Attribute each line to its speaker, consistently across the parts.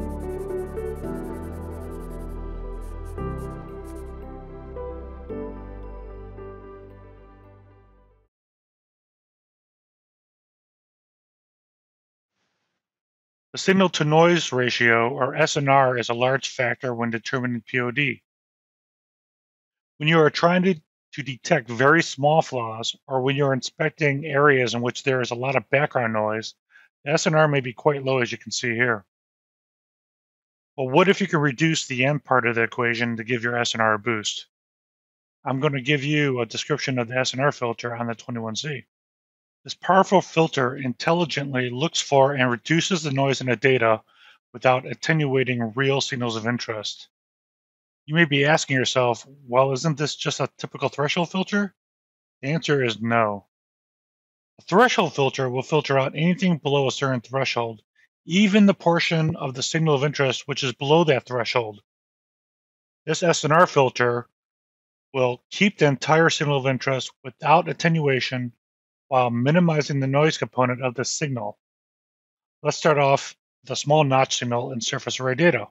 Speaker 1: The signal-to-noise ratio, or SNR, is a large factor when determining POD. When you are trying to detect very small flaws, or when you're inspecting areas in which there is a lot of background noise, the SNR may be quite low, as you can see here. Well, what if you can reduce the end part of the equation to give your SNR a boost? I'm going to give you a description of the SNR filter on the 21C. This powerful filter intelligently looks for and reduces the noise in the data without attenuating real signals of interest. You may be asking yourself, well, isn't this just a typical threshold filter? The answer is no. A threshold filter will filter out anything below a certain threshold, even the portion of the signal of interest which is below that threshold. This SNR filter will keep the entire signal of interest without attenuation while minimizing the noise component of the signal. Let's start off with a small notch signal in surface array data.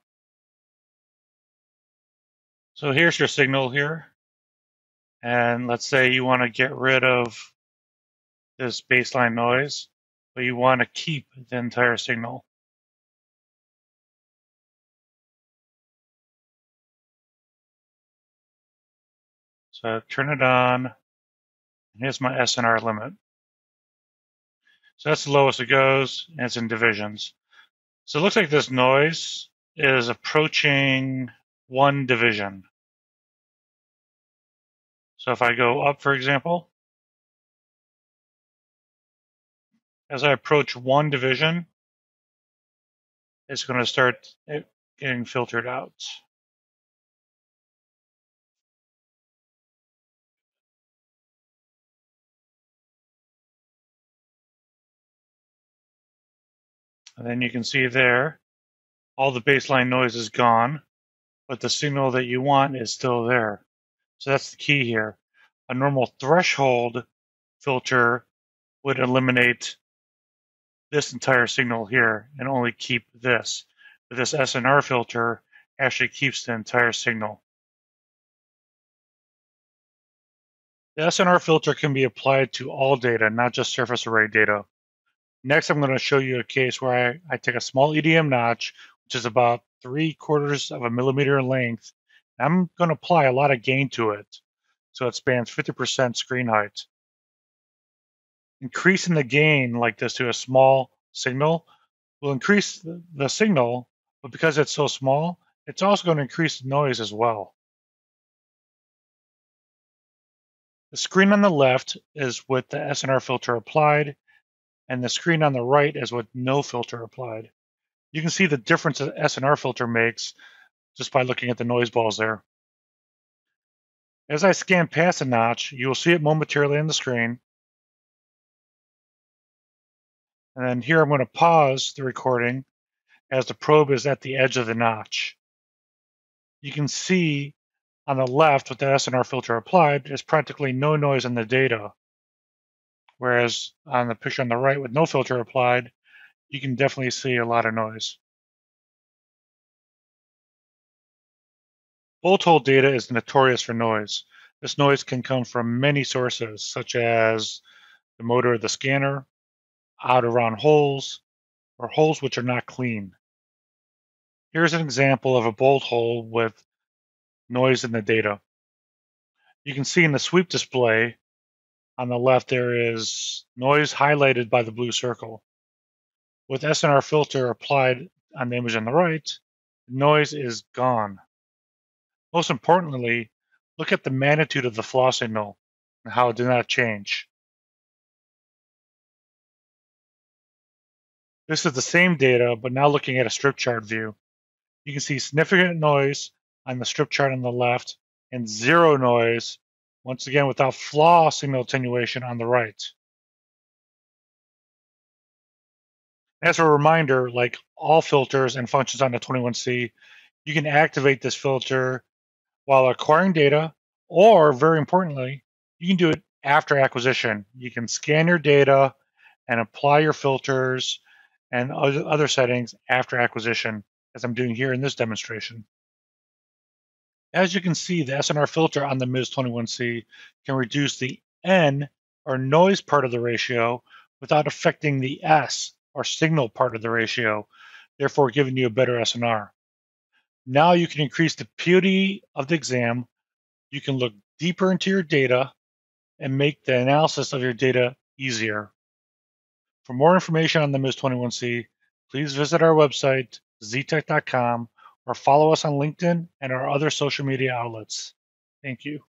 Speaker 1: So here's your signal here. And let's say you want to get rid of this baseline noise, but you want to keep the entire signal. So turn it on, and here's my SNR limit. So that's the lowest it goes, and it's in divisions. So it looks like this noise is approaching 1 division. So if I go up, for example, as I approach 1 division, it's going to start getting filtered out. And then you can see there, all the baseline noise is gone, but the signal that you want is still there. So that's the key here. A normal threshold filter would eliminate this entire signal here and only keep this. But this SNR filter actually keeps the entire signal. The SNR filter can be applied to all data, not just surface array data. Next, I'm going to show you a case where I take a small EDM notch, which is about 3/4 of a millimeter in length. I'm going to apply a lot of gain to it, so it spans 50% screen height. Increasing the gain like this to a small signal will increase the signal, but because it's so small, it's also going to increase the noise as well. The screen on the left is with the SNR filter applied, and the screen on the right is with no filter applied. You can see the difference the SNR filter makes just by looking at the noise balls there. As I scan past the notch, you will see it momentarily on the screen. And then here I'm going to pause the recording as the probe is at the edge of the notch. You can see on the left with the SNR filter applied, there's practically no noise in the data. Whereas on the picture on the right with no filter applied, you can definitely see a lot of noise. Bolt hole data is notorious for noise. This noise can come from many sources, such as the motor of the scanner, out around holes, or holes which are not clean. Here's an example of a bolt hole with noise in the data. You can see in the sweep display on the left there is noise highlighted by the blue circle. With SNR filter applied on the image on the right, the noise is gone. Most importantly, look at the magnitude of the flaw signal and how it did not change. This is the same data, but now looking at a strip chart view. You can see significant noise on the strip chart on the left and zero noise, once again without flaw signal attenuation on the right. As a reminder, like all filters and functions on the 21C, you can activate this filter while acquiring data, or very importantly, you can do it after acquisition. You can scan your data and apply your filters and other settings after acquisition. as I'm doing here in this demonstration. As you can see, the SNR filter on the MIZ-21C can reduce the N, or noise part of the ratio, without affecting the S, or signal part of the ratio, therefore giving you a better SNR. Now you can increase the POD of the exam, you can look deeper into your data, and make the analysis of your data easier. For more information on the MIZ-21C, please visit our website, zetec.com, or follow us on LinkedIn and our other social media outlets. Thank you.